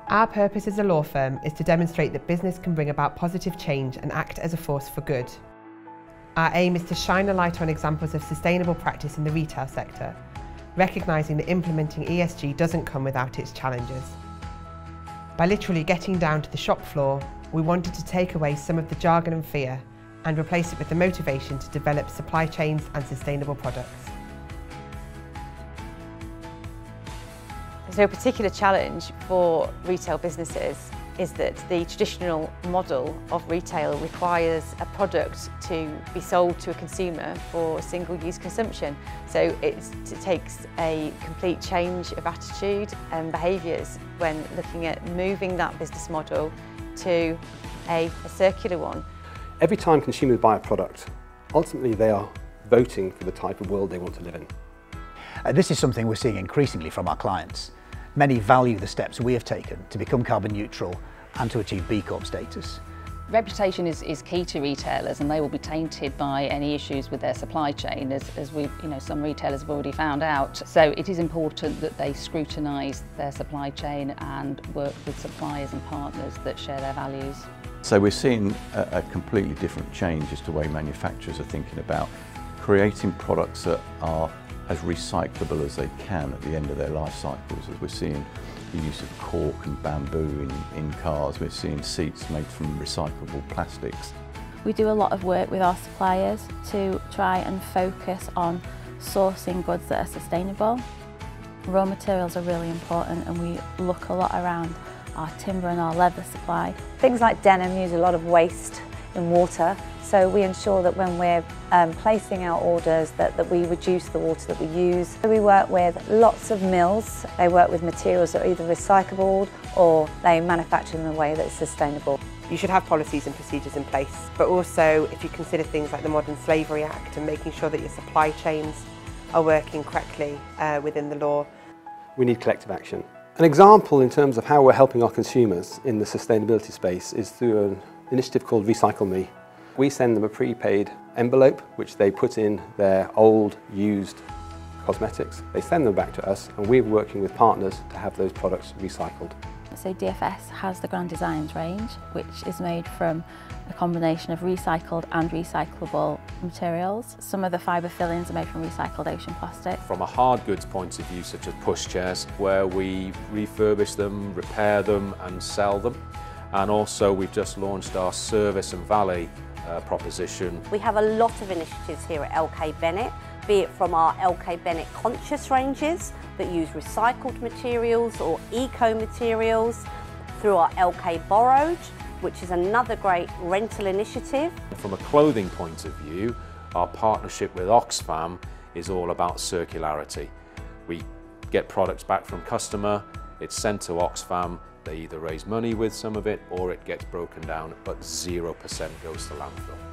Our purpose as a law firm is to demonstrate that business can bring about positive change and act as a force for good. Our aim is to shine a light on examples of sustainable practice in the retail sector, recognising that implementing ESG doesn't come without its challenges. By literally getting down to the shop floor, we wanted to take away some of the jargon and fear and replace it with the motivation to develop supply chains and sustainable products. So a particular challenge for retail businesses is that the traditional model of retail requires a product to be sold to a consumer for single-use consumption. So it takes a complete change of attitude and behaviours when looking at moving that business model to a circular one. Every time consumers buy a product, ultimately they are voting for the type of world they want to live in. This is something we're seeing increasingly from our clients. Many value the steps we have taken to become carbon neutral and to achieve B Corp status. Reputation is key to retailers, and they will be tainted by any issues with their supply chain, as some retailers have already found out. So it is important that they scrutinise their supply chain and work with suppliers and partners that share their values. So we're seeing a completely different change as to the way manufacturers are thinking about creating products that are as recyclable as they can at the end of their life cycles. As we're seeing the use of cork and bamboo in cars, we're seeing seats made from recyclable plastics. We do a lot of work with our suppliers to try and focus on sourcing goods that are sustainable. Raw materials are really important, and we look a lot around our timber and our leather supply. Things like denim use a lot of waste in water, so we ensure that when we're placing our orders that we reduce the water that we use. We work with lots of mills. They work with materials that are either recyclable or they manufacture in a way that's sustainable. You should have policies and procedures in place, but also if you consider things like the Modern Slavery Act and making sure that your supply chains are working correctly within the law. We need collective action. An example in terms of how we're helping our consumers in the sustainability space is through an initiative called Recycle Me. We send them a prepaid envelope which they put in their old, used cosmetics. They send them back to us, and we're working with partners to have those products recycled. So DFS has the Grand Designs range, which is made from a combination of recycled and recyclable materials. Some of the fibre fillings are made from recycled ocean plastic. From a hard goods point of view, such as pushchairs, where we refurbish them, repair them and sell them. And also we've just launched our service and valet proposition. We have a lot of initiatives here at LK Bennett, be it from our LK Bennett Conscious ranges that use recycled materials or eco materials, through our LK Borrowed, which is another great rental initiative. From a clothing point of view, our partnership with Oxfam is all about circularity. We get products back from customer, it's sent to Oxfam, they either raise money with some of it or it gets broken down, but 0% goes to landfill.